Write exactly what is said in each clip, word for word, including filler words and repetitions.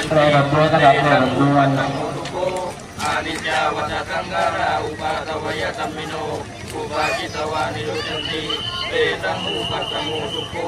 แปลกับด้วยกระดับแปลกับด้วยอานิจจาวัฏสังขาราอุปาทวยตัมมิโนอุปาจิตวานิโรจันติเตตังอุปัตตโมทุกโข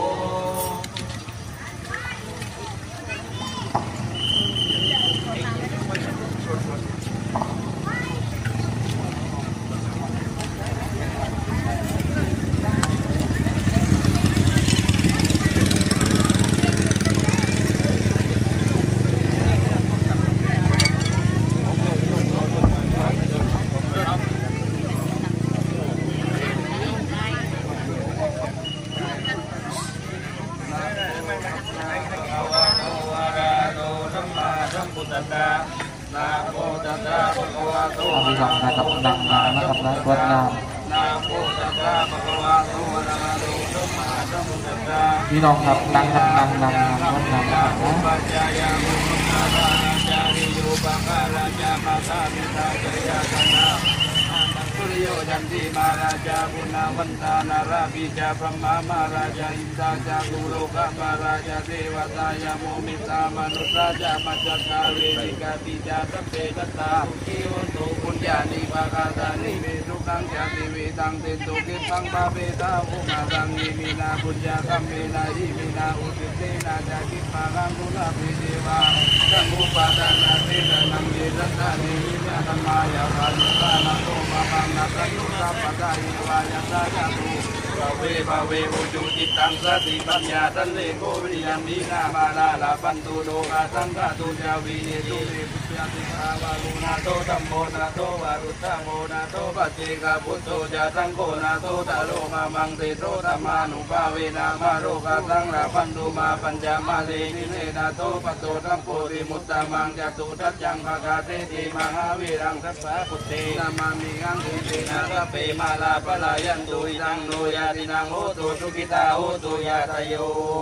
นะโมตัสสะภะคะวะโตอะระหะโตสัมมาสัมพุทธัสสะนะโมตัสสะภะคะวะโตอะระหะโตสัมมาสัมพุทธัสสะพี่น้องครับนั่งครับนั่งนั่งนั่งนั่งนั่งนะปัจจายามุขนาราจาริโยปังคาราจามาสามิตาจริยาสนะสุริโยจันติมาราจาปุณาวันตานาราปิจาพระมามาราจาอินทาจากุโลกะมาราจาเทวตายาโมมิตามนุราจามัจจคาเวนิกาปิจาสัพเพตัตตาคิวโตปุญญาณิภาคาตานิเวสุขังจาติเวตังเตโตกิปังปะเปตาอุมาตังนิมินาปุญญาคัมเมนาอิมินาอุติเตนาจากิปังกุลาภิเทวาสังอุปาทานาเตนังเยตัตตานิมินาธรรมายาภานุตานัโตปะปังนัตตุสัพพะทายิวายาสายาตุภเวภเวอุจุจิตังสติปัญญาตันเลโกวิยัมมีนามาลาลาปันตุโดกาสังฆาตุจาวีเนตุเรปุญญาติภาวาลุนาโตธัมโมนาโตวารุตตโมนาโตปัจเจกาพุทโธจาตังโกนาโตตะโลมามังเตโตธรรมานุภาเวนามาโรกาสังลาปันตุมาปัญญามาเลนิเลนาโตปัตโตธัมโพธิมุตตะมังจตุทัจจังภะกาเตติมหาวีรังสัพพะพุทเตนามามิงังเตเตนะระเปมาลาปลายันตุอิทังโนยาตินังโหตุสุขิตาโหตุยาตโย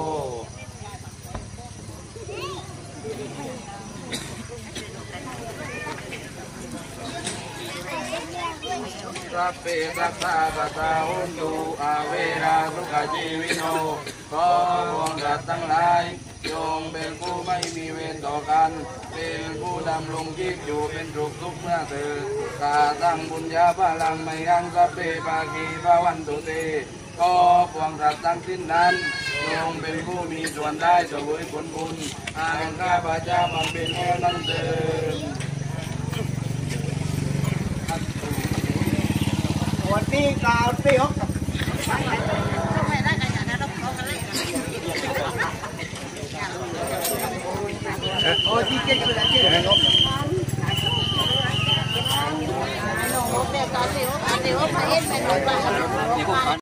สัพเพสัตตาสัตตาหุนตุอาเวราสุขจีวิโนขอพวงสัตว์ทั้งหลายจงเป็นผู้ไม่มีเวรต่อกันเป็นผู้ดำรงชีพอยู่เป็นสุขทุกข์เมื่อเถิดกาตั้งบุญญาพลังไม่ยังสัพเพปากีภาวันตุเตก็พวงสัตว์ทั้งสิ้นนั้นจงเป็นผู้มีส่วนได้เสวยผลบุญอาแห่งข้าพเจ้าบำเพ็ญแล้วนั้นเถิดวันนี้กล่าวเตี้ยกับโอ้ที่เจ๊คืออะไรเจ๊โน้ตเด็กตอนเด็กอันเด็กว่าพระเอ็นเป็นหนุ่มบ้าน